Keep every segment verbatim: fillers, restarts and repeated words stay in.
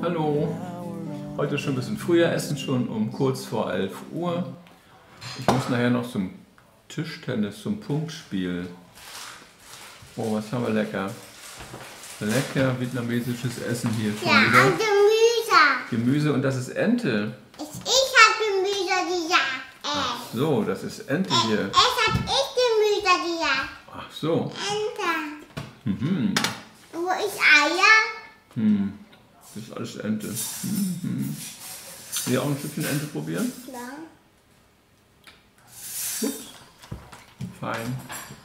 Hallo, heute schon ein bisschen früher essen, schon um kurz vor elf Uhr. Ich muss nachher noch zum Tischtennis, zum Punktspiel. Oh, was haben wir lecker? Lecker vietnamesisches Essen hier schon Ja, wieder. und Gemüse. Gemüse und das ist Ente. Ich, ich habe Gemüse gesagt. Ach so, das ist Ente hier. Es hat ich Gemüse gesagt. Ach so. Ente. Mhm. Wo ist Eier? Hm. Das ist alles Ente. Mhm. Will ihr auch ein Stückchen Ente probieren? Ja. Ups. Fein.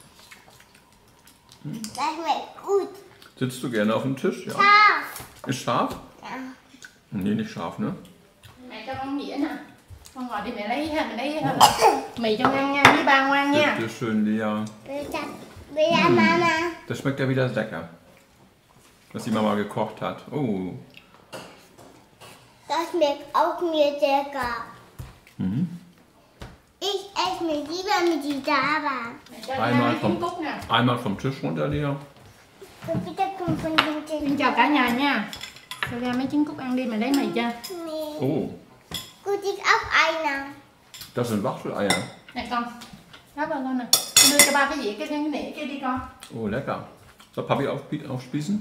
Das schmeckt gut. Sitzt du gerne auf dem Tisch? Ja. Scharf. Ist scharf? Ja. Nee, nicht scharf, ne? Mẹ cho con dĩa nè. Con gọi đi mẹ lấy ha, mẹ lấy ha. Mì cho ăn nha, với ba ngoan nha. Bitte schön, Lea. Bitte, bitte Mama. Das schmeckt ja wieder lecker. Was die Mama gekocht hat. Oh. Das schmeckt auch mir lecker. Mhm. Ich esse mir lieber mit die Dava. Mẹ cho con Einmal ăn trứng vom, cút nè. einmal vom Tisch runter, Lea. Bitte komm von den Xin chào cả nhà nha. Cho ra mấy trứng cút ăn đi, mẹ lấy mì cho. Nee. Oh, Gut, ich auch einer. das sind Wachteleier. Nè con. Đó vào con nè. Con đưa cho ba cái dĩa, cái cái nĩa kia đi con. Oh, lecker. Soll Papi aufspie- aufspießen?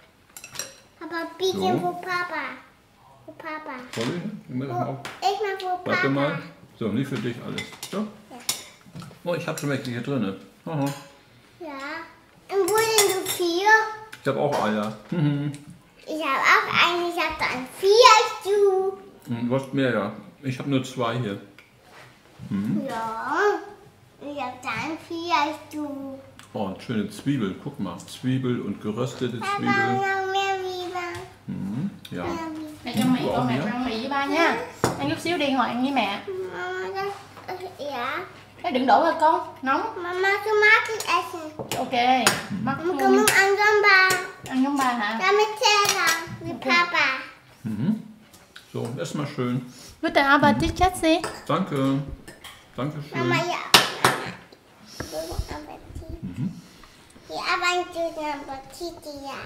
Aber bitte So. wo Papa. Wo Papa. Soll ich? Nimm mir das mal auf. Ich mach wo Papa. Warte mal. So, nicht für dich alles. So. Oh, ich habe schon welche hier drin. Aha. Ja. Und wo sind du vier? Ich habe auch Eier. Mhm. Ich habe auch einen. Ich habe dann vier du. Hm, Du hast mehr, ja. Ich habe nur zwei hier. Mhm. Ja. Ich habe dann vier du. Oh, schöne Zwiebel. Guck mal. Zwiebel und geröstete Papa, Zwiebel. noch mehr Lieber. Mhm. Ja. Mehr Lieber. Mẹ cho mì Ủa, con, mẹ dạ. cho ăn mì với ba nha. Ăn chút xíu đi ngồi ăn với mẹ. Mama, das, äh, ja. Thế đừng đổ vào con, nóng. Mama, du magst es essen. Ok. Bắt Wir kommen an Samba. ăn giống ba hả? Damit Teller. Wie Papa. Mhm. So, ess mal schön. Guten Appetit, Schatzi. Danke. Danke schön. Mama, ja. Guten Appetit. Ja, aber ein guten Appetit, ja.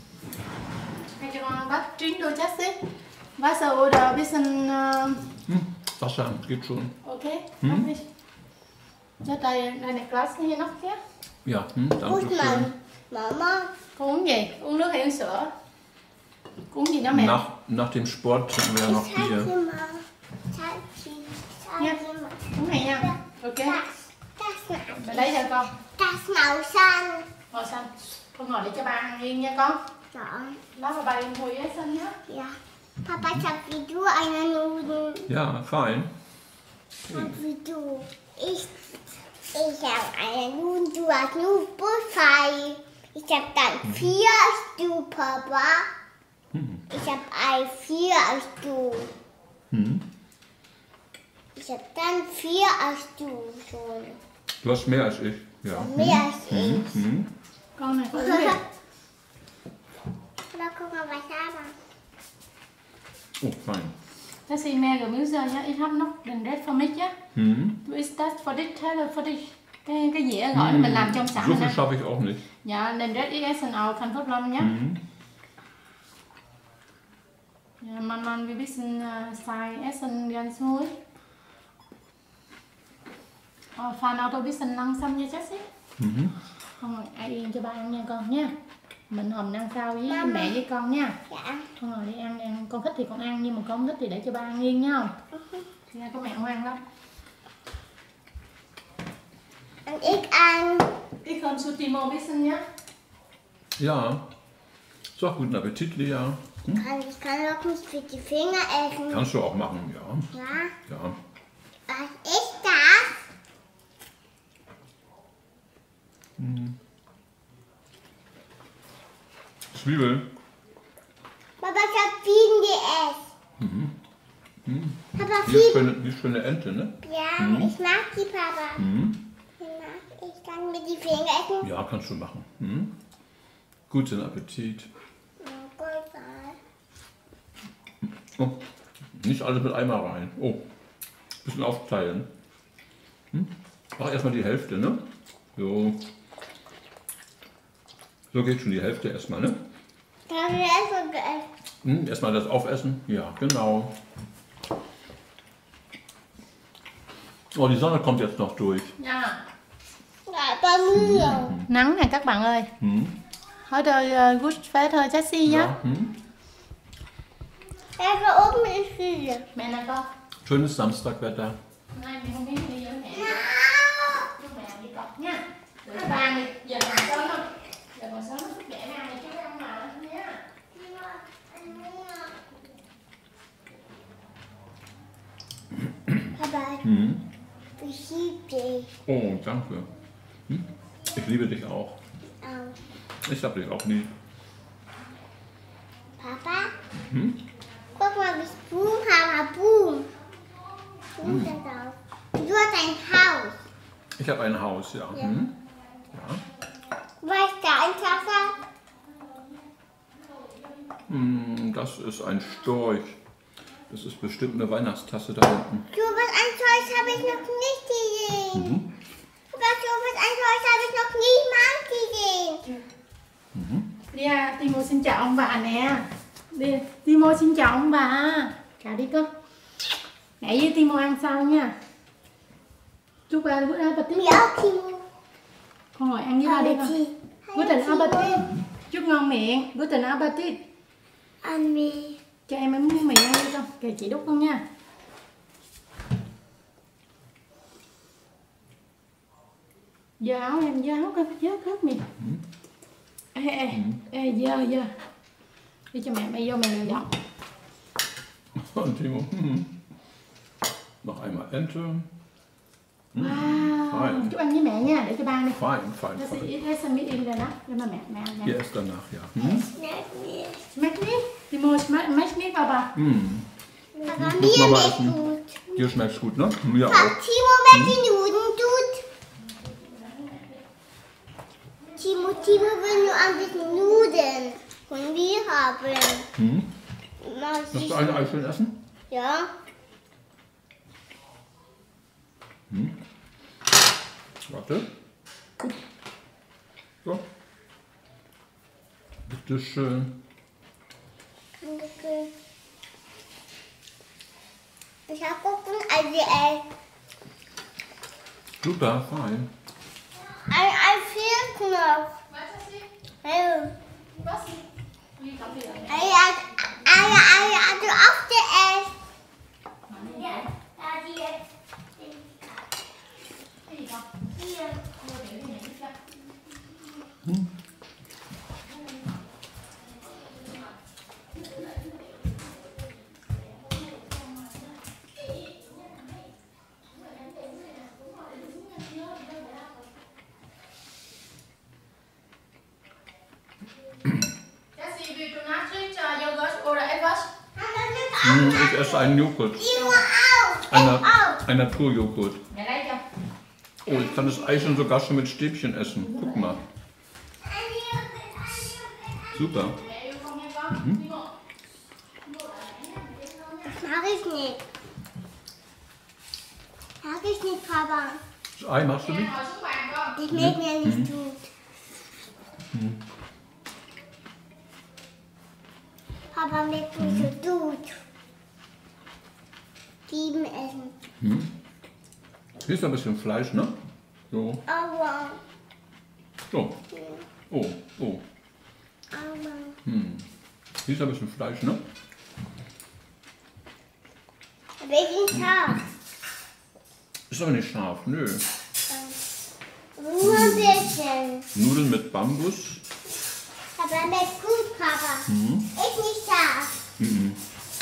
Mẹ cho con ăn bát trứng đôi Schatzi. Wasser oder bisschen... Äh, Hm, Wasser geht schon. okay, Hm? mach ich. Cho đây, đây này glass hier noch hier. Ja, hm, danke Gut, schön. Mann. Mama. Con uống gì? Uống nước hay uống sữa? Uống gì đó mẹ? Nach, nach dem Sport trinken wir ja noch Ich zeig Bier. dir mal. Zeig dir. Zeig Ja. dir mal. Uống này nha. Ok. Das, das, Mẹ lấy cho con. das Mausan. Ngồi xanh. Con ngồi để cho ba ăn yên nha con. Ja. Đó là ba ngồi ghế xanh nhá. Ja. Papa, ich hab wie du eine Nudel. Ja, fein. Ich hab wie du. Ich, ich hab eine Nudel, du hast nur Bullfei. Ich hab dann vier als du, Papa. Hm. Ich hab ein vier als du. Hm. Ich hab dann vier als du schon. Du hast mehr als ich. Ja. Mehr als Hm. ich. Hm. Con này con uống gì? Oder guck mal, was da war. Oh, fein. Das ist mehr Gemüse, ja. Ich habe noch den Rest für mich, ja. Hm. Du isst das für dich, Teller für dich. Cái, cái dĩa gọi là mình làm trong sẵn So rồi viel nè. schaffe ich auch nicht. Ja, den Rest ich essen auch, kein Problem, ja. Hm. Ja, man, man, wir wissen, äh, sei essen ganz ruhig. Ờ, Phan Auto biết xin lăng xăm nha chắc xí. Mhm. Con ai yên cho ba ăn nha con nha. Mình hầm ăn sau với Mama. mẹ với con nha. Ja. Con ngồi đi ăn, ăn. Con thích thì con ăn, nhưng mà con không thích thì để cho ba ăn yên nha. Thì ra có mẹ ngoan lắm. Und ich an. Ich komme zu Timo ein bisschen, ja? Ja. So, guten Appetit, Lea. Hm? Kann, ich kann doch nicht für die Finger essen. Kannst du auch machen, ja. Ja. Ja. Was ist das? Zwiebel. Papa, ich hab viel gegessen. Mhm. Papa, Die viel. schöne, die schöne Ente, ne? Ja, ich mag die, Papa. Mhm. Ich mag, ich kann mit die Finger essen. Ja, kannst du machen. Mhm. Guten Appetit. Oh Gott, was? Oh, nicht alles mit Eimer rein. Oh, bisschen aufteilen. Hm? Mach erstmal die Hälfte, ne? So. So geht schon die Hälfte erstmal, ne? Darf ich essen gehen? Hm, erstmal das aufessen. Ja, genau. Oh, die Sonne kommt jetzt noch durch. Dạ. Lại ba mươi rồi. Nắng này các bạn ơi. Hm? Heute uh, gut Wetter, Jessie nhá. Ja, hm? Em có ốp mình gì? Mẹ nè con. Schönes Samstagwetter. Hôm nay mình không biết đi với mẹ. Chúc mẹ đi cọc nha. Để ba đi. Giờ còn sớm không? Giờ còn sớm chúc mẹ nào này chứ ăn mà nha. Papa, Hm? ich liebe dich. Oh, danke. Hm? Ich liebe dich auch. Auch. Ich hab dich auch nie. Papa, Hm? guck mal, wie Boom haben. Boom. Boom ist auf. Du hast ein Haus. Ich habe ein Haus, ja. Ja. Hm? Ja. Was ist da ein Tasse? Hm, das ist ein Storch. Das ist bestimmt eine Weihnachtstasse da unten. So was ein Zeug habe ich noch nicht gesehen. Mhm. Aber so was ein Zeug habe ich noch niemals gesehen. Đi à, Timo xin chào ông bà nè. Đi, Timo xin chào ông bà. Cả đi con. Mẹ với Timo ăn sau nha. Chúc ba bữa ăn Mì appetit. ốc Timo. Con ngồi ăn với ba đi con. Guten appetit. Chúc ngon miệng. Guten appetit. Ăn mì. Cho em em miếng mì ăn đi con. Kìa chị đút con nha. Dơ áo em, dơ áo coi, dơ hết mì. Ê, ê, ê, dơ, dơ. Đi cho mẹ, mẹ vô mẹ lèo dọc. Und Timo. Hm. Noch einmal Ente. Hm. Wow. Fein. Chúc ăn với mẹ nha, để cho ba đi. Fein, fein, Das fein. ist jetzt mit in der Nacht, wenn man merkt, merkt, Hier merkt. ist danach, ja. Hm? Schmeckt mir. Schmeckt nicht? Die muss schmeckt nicht, Papa. Hm. Aber Muss mir man mal nicht essen. gut. Dir schmeckt's gut, ne? Mir Hat auch. Timo, wenn die Nudeln tut? Timo, Timo will nur ein bisschen Nudeln. Und wir haben. Hm? Mal Möchtest du ein Eichhörnchen essen? Ja. Hm? Warte. So. Bitte schön. Danke. Ich hab gucken, also äh, Super, fein. ein, ein Fehlknopf. Ja. Was? Wie kommt die dann? Ei, ei, ei, ei, also auf der Ess. Ja, da die Hier. Jessie, willst du Nachricht, Joghurt oder etwas? Hm, ich esse einen Joghurt. Timo auf. Ein, Auf, auf. ein Naturjoghurt. Mẹ lấy cho. Oh, ich kann das Eichhörnchen sogar schon mit Stäbchen essen. Guck mal. Super. Mẹ yêu con nha con. Timo. Das mag ich nicht. Mag ich nicht, Papa. Das Ei machst du Mẹ nicht? ngồi xuống bàn con. Das schmeckt mir nicht gut. Papa schmeckt nicht so gut. Sieben essen. Hm? Hier ist ein bisschen Fleisch, ne? So. Aber, So. Oh, oh. aber. Hm. Hier ist ein bisschen Fleisch, ne? Welchen Tag? Ist aber nicht scharf, nö. Nur ein bisschen. Nudeln mit Bambus. Aber schmeckt gut, Papa. Hm. Ist nicht scharf. Mhm.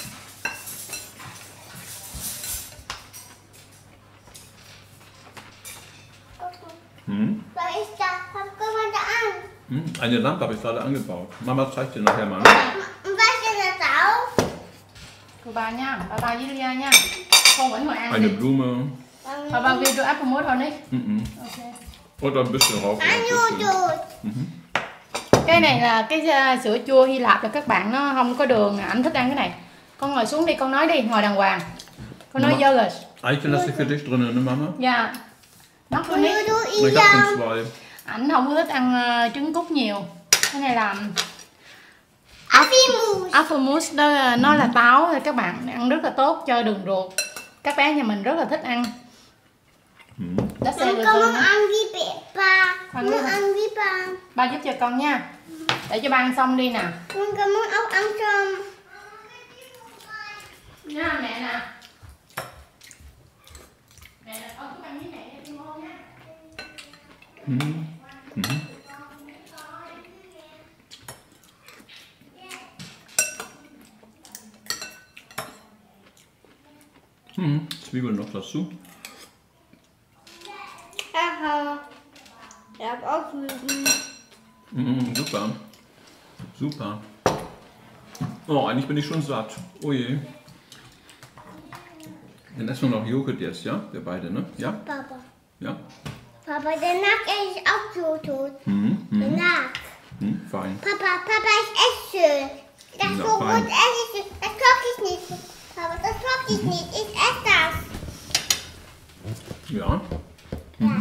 Hm. Was ist da? Was kann man da an? Hm. Eine Lampe habe ich gerade angebaut. Mama zeigt dir nachher mal. Ne? Und was ist da drauf? Của bà nha, bà bà với Lia nha. Con vẫn ngồi ăn Eine đi. Blume. Bà bà will du Apfelmus oder nicht? Mhm. Okay. Und ein bisschen Rauch. Ein Nudeln. Cái này là cái uh, sữa chua Hy Lạp là các bạn, nó không có đường, ảnh thích ăn cái này. Con ngồi xuống đi, con nói đi, ngồi đàng hoàng. Con nói Mama. yogurt. Eichel lasse ich für dich drinnen, ne Mama? Dạ. Nó không Und biết. du Ich hab schon Ida. zwei. Ảnh không có thích ăn uh, trứng cút nhiều. Cái này là Apfelmus. Apfelmus đó là, nó là táo thì các bạn ăn rất là tốt cho đường ruột. Các bé nhà mình rất là thích ăn. Đó sẽ Con được muốn con. ăn với ba. Con Muốn muốn ăn với ba. Ba giúp cho con nha. Để cho ba ăn xong đi nè. Con con muốn ốc ăn cơm. Nha mẹ nè. Mẹ nè, con cứ ăn với mẹ đi ngon nha. Ừ. Ừ. Mhm. Zwiebeln noch dazu. Haha. Ich hab auch Lügen. Mhm, super. Super. Oh, eigentlich bin ich schon satt. Oh je. Dann essen wir noch Joghurt jetzt, ja? Wir beide, ne? Ja? Papa. Ja? Papa, der Nack ist auch so tot. Mhm. Der Mhm. Nack. Mhm. Fein. Papa, Papa, ich esse schön. Das Na, so fein. gut esse ich. Das koche ich nicht. Papa, das koche ich nicht. Ich esse das. Ja. Ja.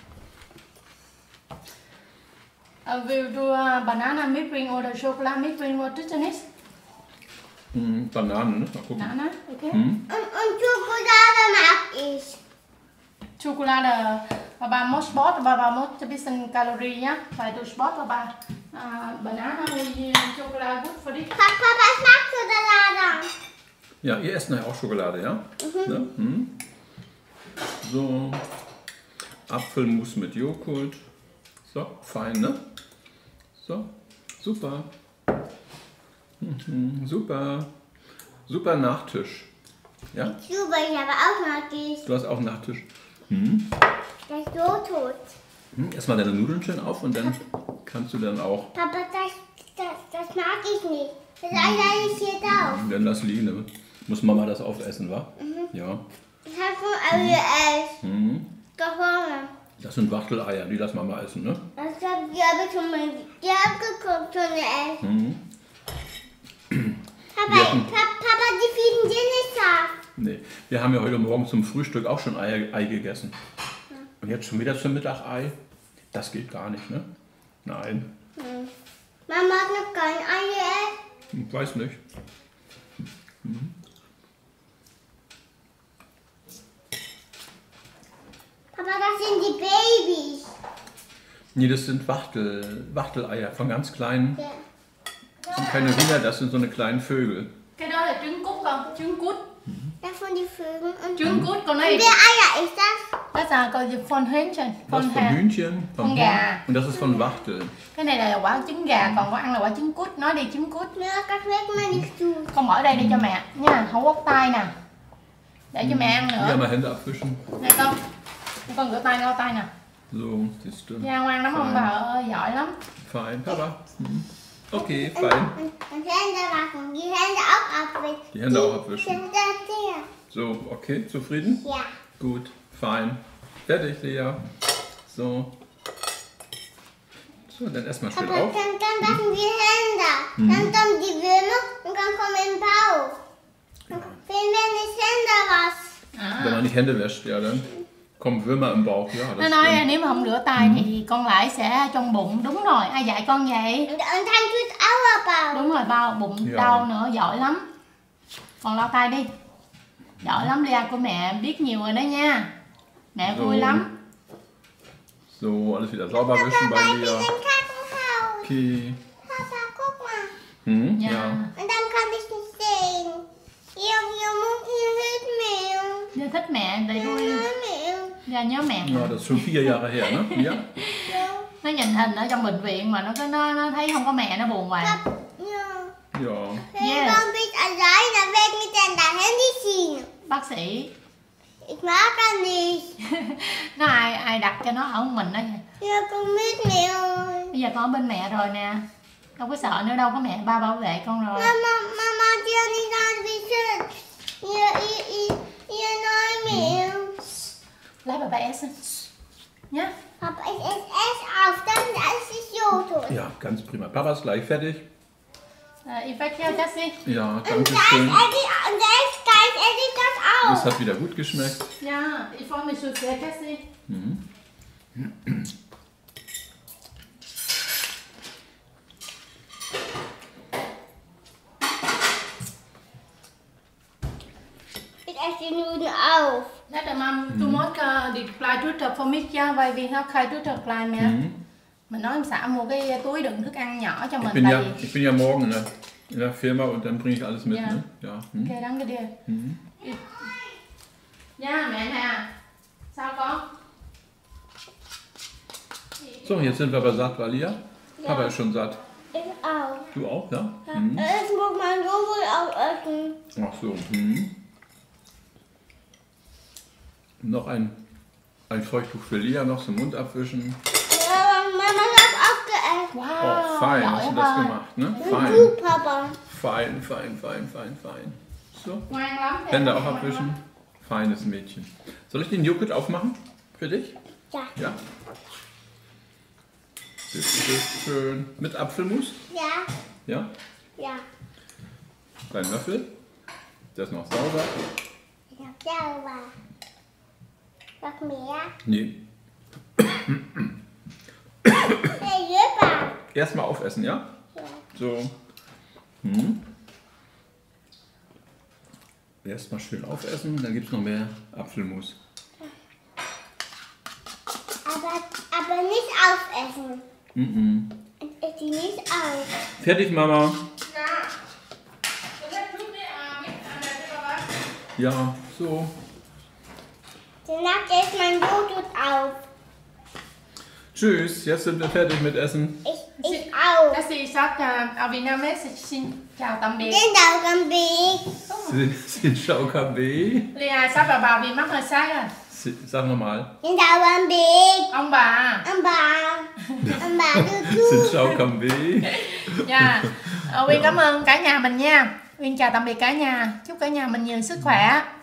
Uh, will du uh, banana Mitbring oder Schokolade Mitbring oder Tischtennis? Mhm. Bananen, ne? Mal gucken. Banana, okay. Mhm. Und, und Schokolade mag ich. Schokolade, Papa muss Sport, Papa muss ein bisschen Kalorien, ja? Weil du Sport, Papa. Uh, Banana und Schokolade gut für dich. Pa- Papa, ich mag Schokolade. Ja, ihr esst nachher auch Schokolade, ja? Ne? Mhm. So. Apfelmus mit Joghurt. So, fein, ne? So, super. Mhm. Super. Super Nachtisch. Ja? Super, ich habe auch mag ich. Du hast auch Nachtisch. Mhm. Das ist so tot. Mhm. Erstmal deine Nudeln schön auf und dann kannst du dann auch. Papa, das, das, das mag ich nicht. Das eine ist hier drauf. Dann lass liegen. Ne? Muss Mama das aufessen, wa? Ja. Ich habe schon alle essen. Mhm. Da vorne. Das sind Wachteleier, die lass Mama essen, ne? Das habe die habe ich schon mal die habe geguckt schon essen. Mhm. Papa, Wir hatten- Pa- Papa, die finden dir nicht scharf. Nee, wir haben ja heute Morgen zum Frühstück auch schon Ei, Ei gegessen. Und jetzt schon wieder zum Mittag Ei? Das geht gar nicht, ne? Nein, Mama hat noch kein Ei gegessen. ich weiß nicht. Papa, das sind die Babys. Nee, das sind Wachtel, Wachteleier von ganz kleinen. Ja. Das sind keine Hühner, das sind so eine kleinen Vögel. Cái đó là trứng cút con, trứng cút. Das von die Vögel. Und, Trứng cút con und này. wer Eier ist das? Das là con von Hähnchen, Das von ist von Hà. Hühnchen, vom Von gà. Und das ist von Wachtel. Cái này là quả trứng gà, còn con ăn là quả trứng cút. Nói đi trứng cút. Ja, das schmeckt mir nicht zu. Con mở đây đi cho mẹ nha, không quất tay nè. Để cho mẹ ăn Hier nữa. mal Hände abwischen. Này con. Con rửa tay lau tay nè. So, siehst du. Nha ngoan lắm không bà ơi, giỏi lắm. Fein, Papa. Mhm. Okay, Und, fein. und, und Hände waschen. Die Hände auch abwischen. Die Hände auch abwischen. Das, das hier. So, okay, zufrieden? Ja. Gut, fein. Fertig, Lea. So. So, dann erstmal schön Aber auf. dann, dann waschen die Hände. Dann kommen die Würmer und dann kommen in den Bauch. Und wenn wir nicht Hände waschen. Wenn man nicht Hände wäscht, ja, dann kommen Würmer im Bauch. Ja, Nó das nói stimmt. nếu mà không rửa tay thì con lại sẽ trong bụng. Đúng rồi, ai dạy con vậy? Und, und dann tut auch Bauch. Đúng rồi, bao bụng Dạ. đau nữa, giỏi lắm. Còn lau tay đi. Giỏi lắm, Lea của mẹ biết nhiều rồi đó nha. Mẹ vui Rồi. lắm. So, alles wieder sauber wischen bei Papa, ich bin Lea. im Krankenhaus. Okay. Papa, guck mal. Hm, Dạ. ja. Und dann kann ich nicht sehen. Ihr, ihr Mund, ihr hört mir. Lea thích mẹ, để Ihr vui. hört mir. Lea nhớ mẹ. Ja, das ist schon vier Jahre her, ne? Ja. Ja. Nó nhìn hình ở trong bệnh viện mà nó có nó, nó thấy không có mẹ nó buồn hoài. Papa, ja. Ja. Hey, Yes. warum bist du alleine weg mit deiner Handyschiene? Bác sĩ Ich mag das nicht. nó ai ai đặt cho nó ở một mình đó vậy. Ja, komm mit mir. Bây giờ con ở bên mẹ rồi nè, đâu có sợ nữa đâu, có mẹ ba bảo vệ con rồi. Mama, Mama, die hat nicht ganz wie schön. Ihr, ihr, ihr, ihr neu mir. Lấy bà bé essen nhá. Papa, ich esse es auf, dann esse ich Joghurt. Ja, ganz prima. Papa ist gleich fertig. À, ich werde hier das sehen. Ja, Und danke da schön. esse ich, und da ist gleich esse ich das Das auch. hat wieder gut geschmeckt. Ja, ich freue mich so sehr, Cassie. Mhm. esse Nudeln auf. Nè der Mom, du musst uh, die Kleidtüte für mich ja, weil wir haben Kleidtüte klein mehr. Mhm. Mình nói ông xã mua cái túi đựng thức ăn nhỏ cho Ich mình bin tại ja, vì ich bin ja morgen in der, in der Firma und dann bringe ich alles mit. Ja. Ne? Ja. Hm. ok đắng cái đi. Mhm. Nha mẹ nè. Sao con? So, jetzt sind wir aber satt, Valia. Papa ist schon satt. Ich auch. Du auch, ja? Ja. Mhm. Das muss man so wohl auch essen. Ach so. Mhm. Noch ein, ein Feuchttuch für Lia noch zum Mund abwischen. Ja, Mama hat auch gegessen. Wow. Oh, fein giỏi hast du das quá. gemacht, ne? Und Fein. du, Papa. Fein, fein, fein, fein, fein. So, Ngoan lắm. Hände auch abwischen. Feines Mädchen. Soll ich den Joghurt aufmachen? Für dich? Ja. Ja. Bitte schön. Mit Apfelmus? Ja. Ja. Ja. Ein Löffel. Der ist noch sauber. Ich hab sauber. Noch mehr? Nee. Hey, Jüpper. Erstmal aufessen, ja? Ja. So. Hm. Erstmal schön aufessen, dann gibt es noch mehr Apfelmus. Aber, aber nicht aufessen. Mhm. Ich esse die nicht auf. Fertig, Mama. Ja, so. Danach isst mein Joghurt auf. Tschüss, jetzt sind wir fertig mit Essen. Ich, ich auch. Các chị sắp ở Việt Nam xin chào tạm biệt. Den Daumen weg. Xin, xin chào K B. Lia sắp bà bà vì mắc hơi sai à. Si- Sag nochmal. Den Daumen weg. Ông bà. Ông bà. Ông bà đưa Xin chú. chào K B. Dạ. Ờ, Uyên cảm ơn cả nhà mình nha. Uyên chào tạm biệt cả nhà. Chúc cả nhà mình nhiều sức khỏe.